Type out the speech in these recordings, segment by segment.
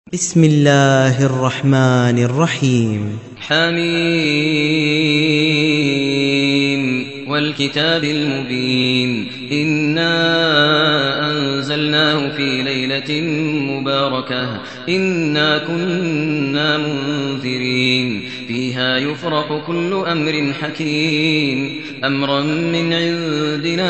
بسم الله الرحمن الرحيم. حميم والكتاب المبين إنا أنزلناه في ليلة مباركة إنا كنا منذرين فيها يفرق كل أمر حكيم أمرا من عندنا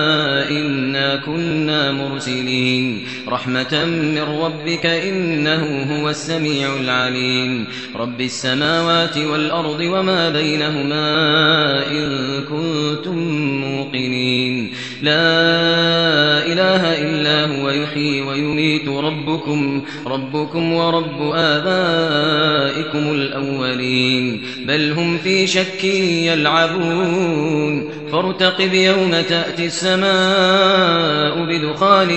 إنا كنا مرسلين رحمة من ربك إنه هو السميع العليم رب السماوات والأرض وما بينهما إن كنتم موقنين لا إله إلا هو يحيي ويميت ربكم ورب آبائكم الأولين بل هم في شك يلعبون فارتقب يوم تأتي السماء بدخان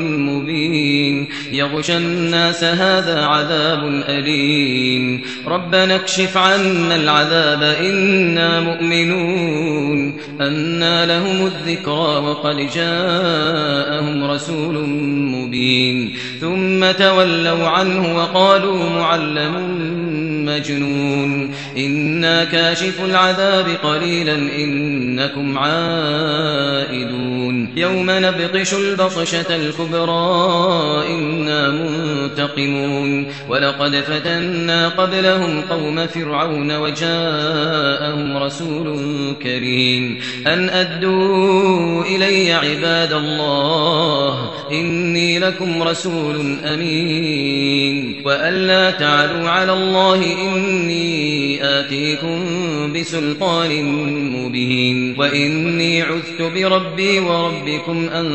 مبين يغشى الناس هذا عذاب أليم ربنا اكشف عنا العذاب إنا مؤمنون أنى لهم الذكرى وقد جاءهم رسول مبين ثم تولوا عنه وقالوا معلم مجنون إنا كاشف العذاب قليلا إنكم عائدون يوم نبطش البطشة الكبرى إنا منتقمون ولقد فتنا قبلهم قوم فرعون وجاءهم رسول كريم أن أدوا إلي عباد الله إني لكم رسول أمين وأن لا تعلوا على الله إني آتيكم بسلطان مبين وإني عذت بربي وربكم أن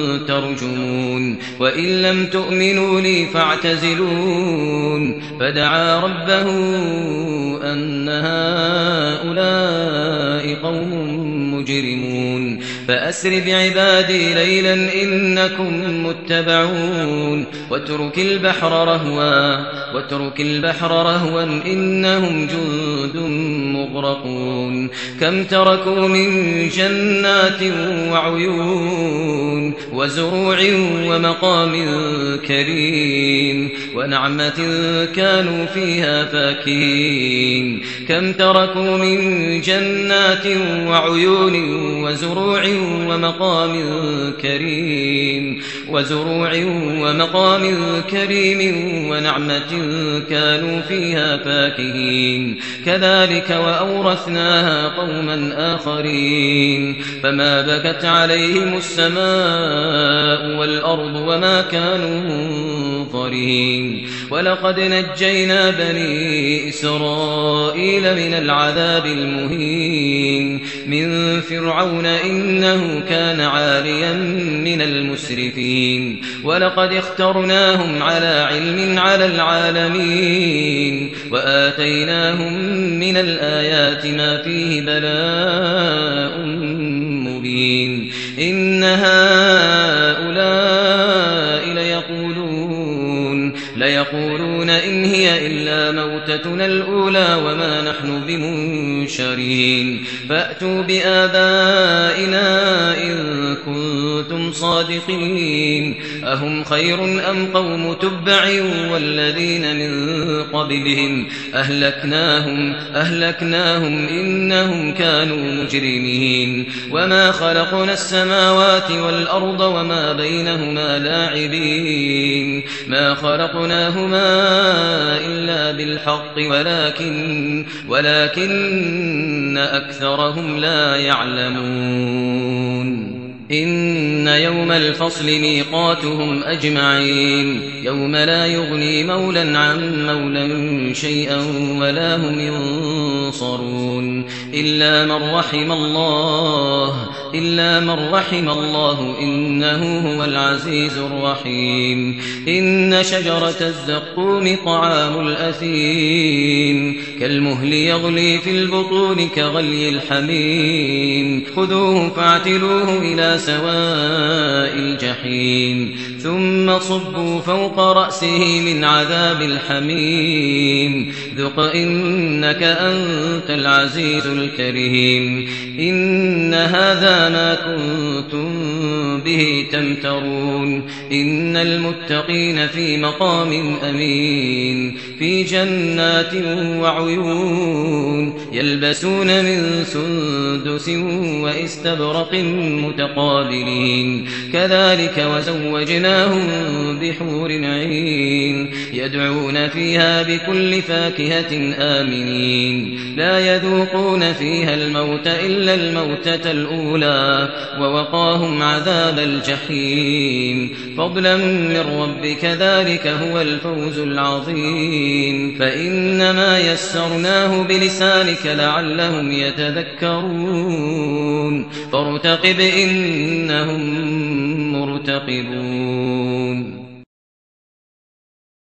ترجمون وإن لم تؤمنوا لي فاعتزلون فدعا ربه أن هؤلاء قوم مجرمون فأسر بعبادي ليلا إنكم متبعون واترك البحر رهوا إنهم جند مغرقون كم تركوا من جنات وعيون وزروع ومقام كريم ونعمة كانوا فيها فاكهين كم تركوا من جنات وعيون وزروع ومقام كريم ونعمة كانوا فيها فاكهين كذلك وأورثناها قوما آخرين فما بكت عليهم السماء والأرض وما كانوا منظرين ولقد نجينا بني إسرائيل من العذاب المهين من فرعون إنه كان عاليا من المسرفين ولقد اخترناهم على علم على العالمين وآتيناهم من الآيات ما فيه بلاء مبين إن هؤلاء ليقولون إن هي إلا موتتنا الأولى وما نحن بمنشرين فأتوا بآبائنا إن كنتم صادقين أهم خير أم قوم تبع والذين من قبلهم أهلكناهم إنهم كانوا مجرمين وما خلقنا السماوات والأرض وما بينهما لاعبين ما خلقناهما إلا بالحق ولكن أكثرهم لا يعلمون إن يوم الفصل ميقاتهم أجمعين يوم لا يغني مولا عن مولا شيئا ولا هم ينصرون إلا من رحم الله إنه هو العزيز الرحيم إن شجرة الزقوم طعام الأثيم كالمهل يغلي في البطون كغلي الحميم خذوه فاعتلوه إلى سواء الجحيم ثم صبوا فوق رأسه من عذاب الحميم ذق إنك أنت العزيز الكريم إن هذا ما كنتم به تمترون إن المتقين في مقام أمين في جنات وعيون يلبسون من سندس وإستبرق متقابلين كذلك وزوجناهم بحور عين يدعون فيها بكل فاكهة آمنين لا يذوقون فيها الموت إلا الموتة الأولى ووقاهم عذاب الجحيم فضلا من ربك ذلك هو الفوز العظيم فإنما يسرناه بلسانك لعلهم يتذكرون فارتقب إنهم مرتقبون